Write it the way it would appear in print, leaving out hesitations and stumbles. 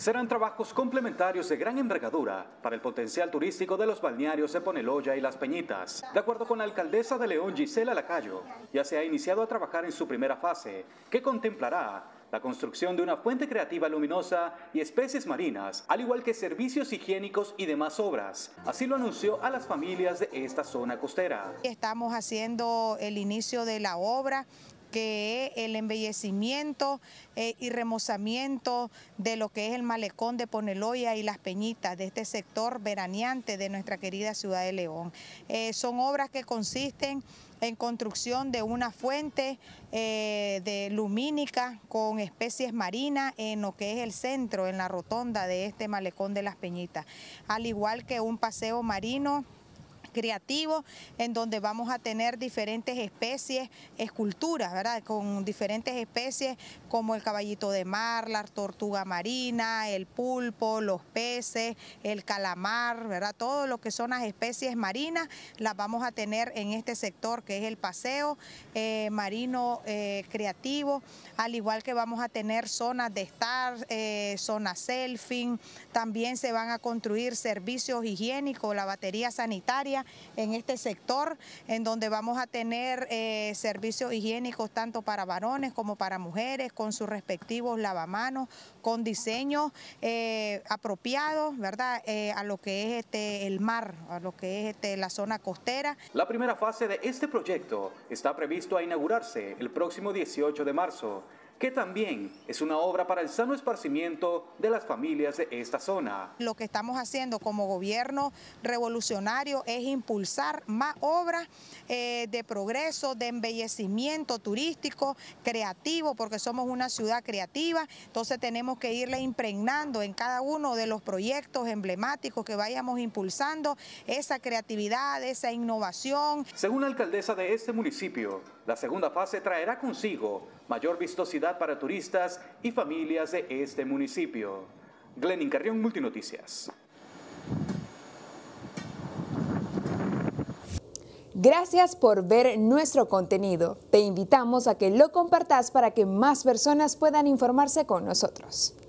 Serán trabajos complementarios de gran envergadura para el potencial turístico de los balnearios de Poneloya y Las Peñitas. De acuerdo con la alcaldesa de León, Gisela Lacayo, ya se ha iniciado a trabajar en su primera fase, que contemplará la construcción de una fuente creativa luminosa y especies marinas, al igual que servicios higiénicos y demás obras. Así lo anunció a las familias de esta zona costera. Estamos haciendo el inicio de la obra, que es el embellecimiento y remozamiento de lo que es el malecón de Poneloya y Las Peñitas, de este sector veraneante de nuestra querida ciudad de León. Son obras que consisten en construcción de una fuente de lumínica con especies marinas en lo que es el centro, en la rotonda de este malecón de Las Peñitas, al igual que un paseo marino creativo en donde vamos a tener diferentes especies, esculturas, ¿verdad? Con diferentes especies como el caballito de mar, la tortuga marina, el pulpo, los peces, el calamar, ¿verdad? Todo lo que son las especies marinas las vamos a tener en este sector que es el paseo marino creativo, al igual que vamos a tener zonas de estar, zonas selfie, también se van a construir servicios higiénicos, la batería sanitaria en este sector, en donde vamos a tener servicios higiénicos tanto para varones como para mujeres, con sus respectivos lavamanos, con diseños apropiados, ¿verdad? A lo que es el mar, a lo que es la zona costera. La primera fase de este proyecto está previsto a inaugurarse el próximo 18 de marzo, que también es una obra para el sano esparcimiento de las familias de esta zona. Lo que estamos haciendo como gobierno revolucionario es impulsar más obras de progreso, de embellecimiento turístico, creativo, porque somos una ciudad creativa, entonces tenemos que irle impregnando en cada uno de los proyectos emblemáticos que vayamos impulsando esa creatividad, esa innovación. Según la alcaldesa de este municipio, la segunda fase traerá consigo mayor vistosidad para turistas y familias de este municipio. Glenin Carrión, Multinoticias. Gracias por ver nuestro contenido. Te invitamos a que lo compartas para que más personas puedan informarse con nosotros.